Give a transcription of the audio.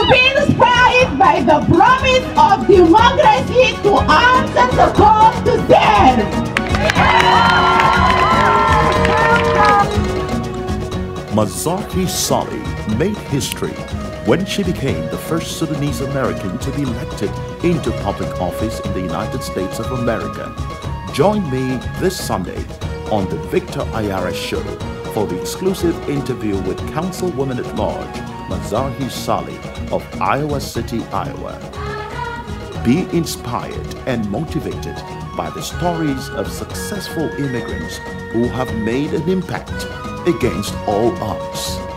be inspired by the promise of democracy to answer the call to serve. Mazahir Salih made history when she became the first Sudanese-American to be elected into public office in the United States of America. Join me this Sunday on the Victor Ayara Show for the exclusive interview with Councilwoman at Large, Mazahir Salih of Iowa City, Iowa. Be inspired and motivated by the stories of successful immigrants who have made an impact against all odds.